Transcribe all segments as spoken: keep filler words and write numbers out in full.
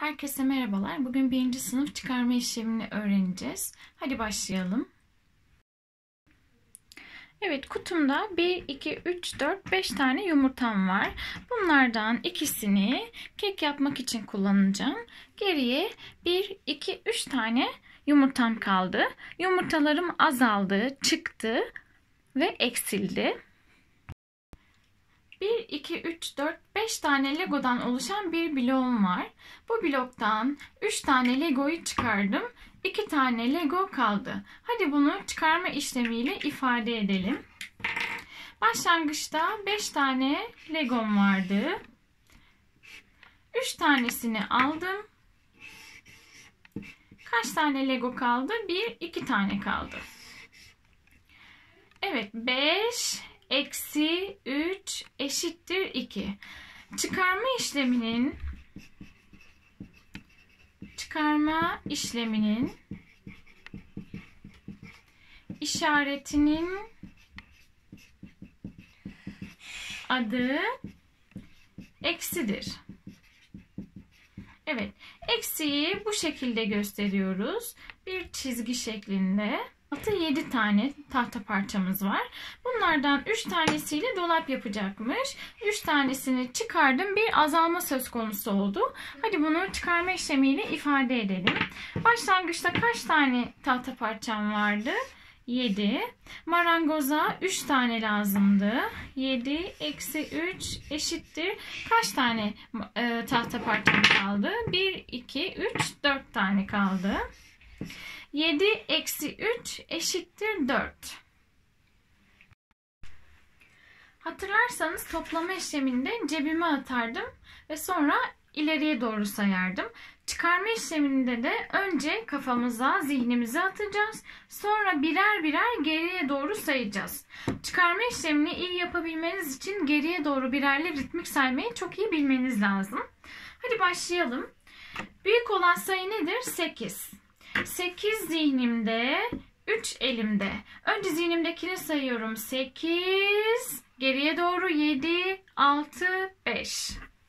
Herkese merhabalar. Bugün birinci sınıf çıkarma işlemini öğreneceğiz. Hadi başlayalım. Evet, kutumda bir, iki, üç, dört, beş tane yumurtam var. Bunlardan ikisini kek yapmak için kullanacağım. Geriye bir, iki, üç tane yumurtam kaldı. Yumurtalarım azaldı, çıktı ve eksildi. bir, iki, üç, dört, beş tane Lego'dan oluşan bir bloğum var. Bu bloktan üç tane Lego'yu çıkardım. iki tane Lego kaldı. Hadi bunu çıkarma işlemiyle ifade edelim. Başlangıçta beş tane Lego'm vardı. üç tanesini aldım. Kaç tane Lego kaldı? bir, iki tane kaldı. Evet, beş eksi üç eşittir iki. Çıkarma işleminin çıkarma işleminin işaretinin adı eksidir. Evet, eksiyi bu şekilde gösteriyoruz. Bir çizgi şeklinde. altı yedi tane tahta parçamız var. Bunlardan üç tanesiyle dolap yapacakmış. üç tanesini çıkardım. Bir azalma söz konusu oldu. Hadi bunu çıkarma işlemiyle ifade edelim. Başlangıçta kaç tane tahta parçam vardı? yedi. Marangoza üç tane lazımdı. yedi eksi üç eşittir. Kaç tane e, tahta parçam kaldı? bir, iki, üç, dört tane kaldı. yedi eksi üç eşittir dört. Hatırlarsanız toplama işleminde cebime atardım ve sonra ileriye doğru sayardım. Çıkarma işleminde de önce kafamıza, zihnimize atacağız. Sonra birer birer geriye doğru sayacağız. Çıkarma işlemini iyi yapabilmeniz için geriye doğru birerli ritmik saymayı çok iyi bilmeniz lazım. Hadi başlayalım. Büyük olan sayı nedir? sekiz. sekiz zihnimde, üç elimde. Önce zihnimdekini sayıyorum. sekiz, geriye doğru yedi, altı, beş.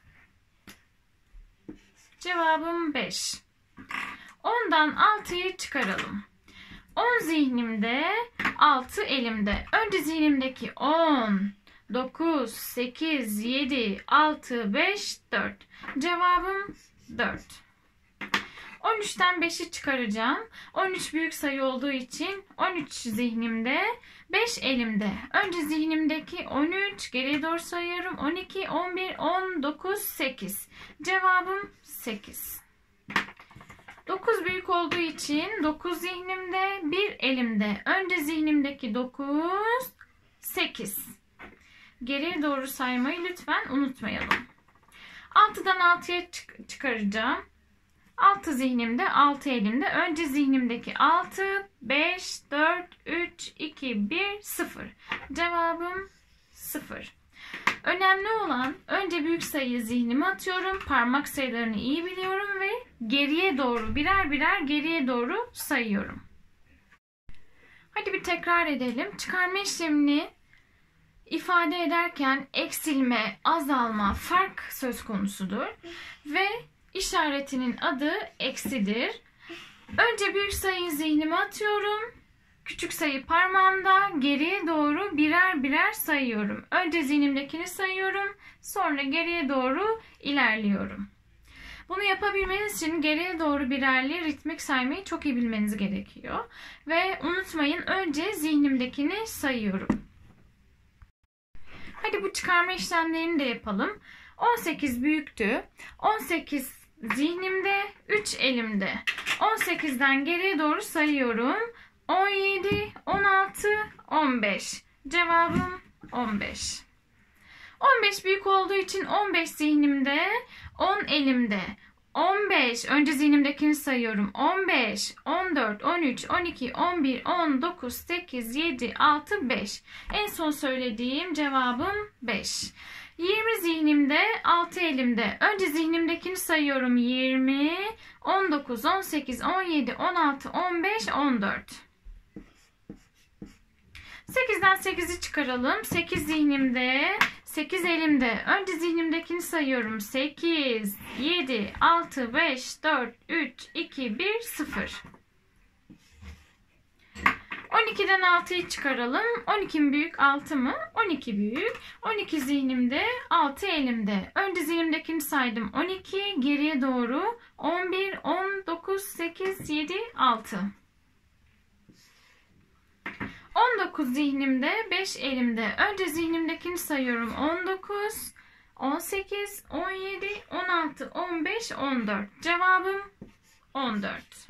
Cevabım beş. ondan altıyı çıkaralım. on zihnimde, altı elimde. Önce zihnimdeki on, dokuz, sekiz, yedi, altı, beş, dört. Cevabım dört. on üçten beşi çıkaracağım. on üç büyük sayı olduğu için on üç zihnimde, beş elimde. Önce zihnimdeki on üç, geriye doğru sayıyorum. on iki, on bir, on dokuz, sekiz. Cevabım sekiz. dokuz büyük olduğu için dokuz zihnimde, bir elimde. Önce zihnimdeki dokuz, sekiz. Geriye doğru saymayı lütfen unutmayalım. altıdan altıya çık çıkaracağım. altı zihnimde, altı elimde. Önce zihnimdeki altı, beş, dört, üç, iki, bir, sıfır. Cevabım sıfır. Önemli olan önce büyük sayıyı zihnime atıyorum. Parmak sayılarını iyi biliyorum ve geriye doğru birer birer geriye doğru sayıyorum. Hadi bir tekrar edelim. Çıkarma işlemini ifade ederken eksilme, azalma, fark söz konusudur. Ve İşaretinin adı eksidir. Önce büyük sayıyı zihnime atıyorum. Küçük sayı parmağımda, geriye doğru birer birer sayıyorum. Önce zihnimdekini sayıyorum. Sonra geriye doğru ilerliyorum. Bunu yapabilmeniz için geriye doğru birerli ritmik saymayı çok iyi bilmeniz gerekiyor. Ve unutmayın, önce zihnimdekini sayıyorum. Hadi bu çıkarma işlemlerini de yapalım. on sekiz büyüktü. on sekiz zihnimde, üç elimde. on sekizden geriye doğru sayıyorum. on yedi, on altı, on beş. Cevabım on beş. on beş büyük olduğu için on beş zihnimde, on elimde. on beş, önce zihnimdekini sayıyorum. on beş, on dört, on üç, on iki, on bir, on dokuz, sekiz, yedi, altı, beş. En son söylediğim cevabım beş. yirmi zihnimde, altı elimde. Önce zihnimdekini sayıyorum. yirmi, on dokuz, on sekiz, on yedi, on altı, on beş, on dört. sekizden sekizi çıkaralım. sekiz zihnimde, sekiz elimde. Önce zihnimdekini sayıyorum. sekiz, yedi, altı, beş, dört, üç, iki, bir, sıfır. on ikiden altıyı çıkaralım. on iki mi büyük, altı mı? on iki büyük. on iki zihnimde, altı elimde. Önce zihnimdekini saydım. on iki, geriye doğru on bir, on dokuz, sekiz, yedi, altı. on dokuz zihnimde, beş elimde. Önce zihnimdekini sayıyorum. on dokuz, on sekiz, on yedi, on altı, on beş, on dört. Cevabım on dört.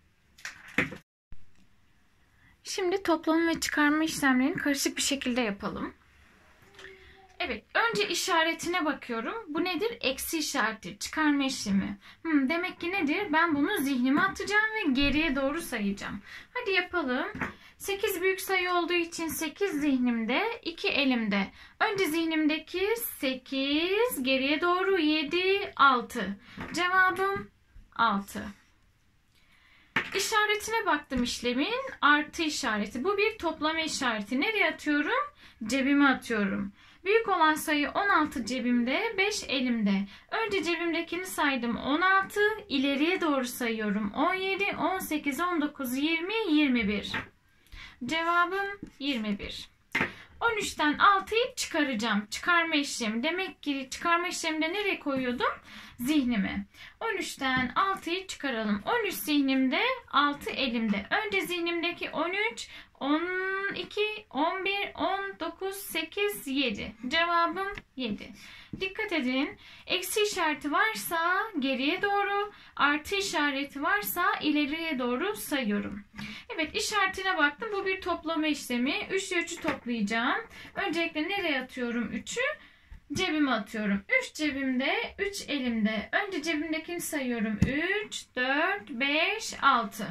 Şimdi toplama ve çıkarma işlemlerini karışık bir şekilde yapalım. Evet, önce işaretine bakıyorum. Bu nedir? Eksi işareti, çıkarma işlemi. Hmm, demek ki nedir? Ben bunu zihnime atacağım ve geriye doğru sayacağım. Hadi yapalım. sekiz büyük sayı olduğu için sekiz zihnimde, iki elimde. Önce zihnimdeki sekiz, geriye doğru yedi, altı. Cevabım altı. İşaretine baktım işlemin. Artı işareti. Bu bir toplama işareti. Nereye atıyorum? Cebime atıyorum. Büyük olan sayı on altı cebimde, beş elimde. Önce cebimdekini saydım. on altı, ileriye doğru sayıyorum. on yedi, on sekiz, on dokuz, yirmi, yirmi bir. Cevabım yirmi bir. on üçten altıyı çıkaracağım. Çıkarma işlemi. Demek ki çıkarma işleminde nereye koyuyordum? Zihnime. on üçten altıyı çıkaralım. on üç zihnimde, altı elimde. Önce zihnimdeki on üç, on iki, on bir, on dokuz, sekiz, yedi. Cevabım yedi. Dikkat edin. Eksi işareti varsa geriye doğru, artı işareti varsa ileriye doğru sayıyorum. Evet, işaretine baktım. Bu bir toplama işlemi. üç ile üçü toplayacağım. Öncelikle nereye atıyorum üçü? Cebime atıyorum. üç cebimde, üç elimde. Önce cebimdekini sayıyorum. üç, dört, beş, altı.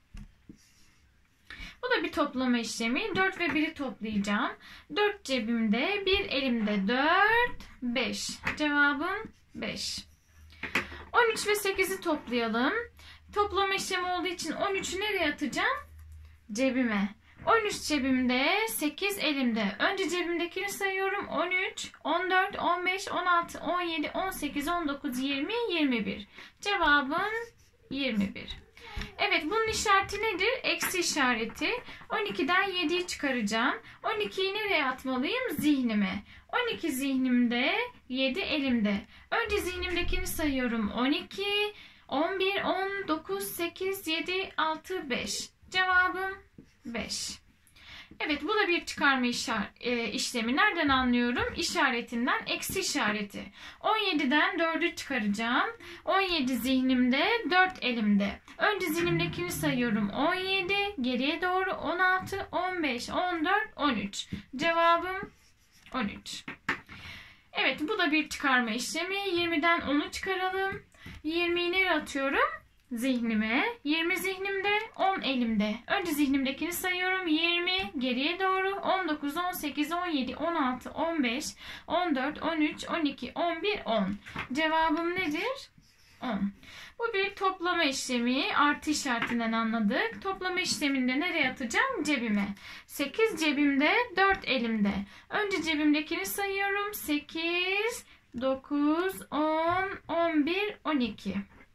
Bu da bir toplama işlemi. dört ve biri toplayacağım. dört cebimde, bir elimde. dört, beş. Cevabım beş. on üç ve sekizi toplayalım. Toplama işlemi olduğu için on üçü nereye atacağım? Cebime. on üç cebimde, sekiz elimde. Önce cebimdekini sayıyorum. on üç, on dört, on beş, on altı, on yedi, on sekiz, on dokuz, yirmi, yirmi bir. Cevabım yirmi bir. Evet, bunun işareti nedir? Eksi işareti. on ikiden yediyi çıkaracağım. on ikiyi nereye atmalıyım? Zihnime. on iki zihnimde, yedi elimde. Önce zihnimdekini sayıyorum. on iki, on bir, on dokuz, sekiz, yedi, altı, beş. Cevabım beş. Evet, bu da bir çıkarma işlemi. Nereden anlıyorum? İşaretinden, eksi işareti. on yediden dördü çıkaracağım. on yedi zihnimde, dört elimde. Önce zihnimdekini sayıyorum. on yedi, geriye doğru on altı, on beş, on dört, on üç. Cevabım on üç. Evet, bu da bir çıkarma işlemi. yirmiden onu çıkaralım. yirmiyi nereye atıyorum? Zihnime. yirmi zihnimde, on elimde. Önce zihnimdekini sayıyorum. yirmi, geriye doğru on dokuz, on sekiz, on yedi, on altı, on beş, on dört, on üç, on iki, on bir, on. Cevabım nedir? on. Bu bir toplama işlemi. Artı işaretinden anladık. Toplama işleminde nereye atacağım? Cebime. sekiz cebimde, dört elimde. Önce cebimdekini sayıyorum. sekiz, dokuz, on, on bir, on iki.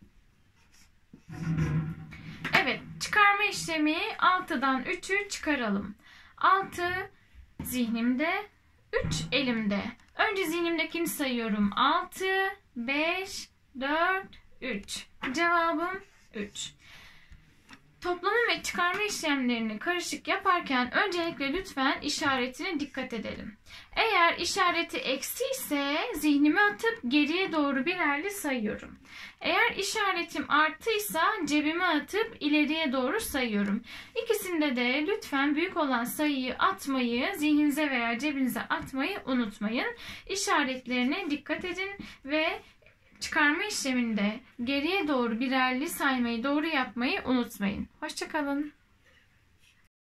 Evet, çıkarma işlemi altıdan üçü çıkaralım. altı zihnimde, üç elimde. Önce zihnimdekini sayıyorum. altı, beş, dört, üç. Cevabım üç. Toplama ve çıkarma işlemlerini karışık yaparken öncelikle lütfen işaretine dikkat edelim. Eğer işareti eksi ise zihnime atıp geriye doğru birerli sayıyorum. Eğer işaretim artıysa cebime atıp ileriye doğru sayıyorum. İkisinde de lütfen büyük olan sayıyı atmayı, zihninize veya cebinize atmayı unutmayın. İşaretlerine dikkat edin ve çıkarma işleminde geriye doğru birerli saymayı doğru yapmayı unutmayın. Hoşça kalın.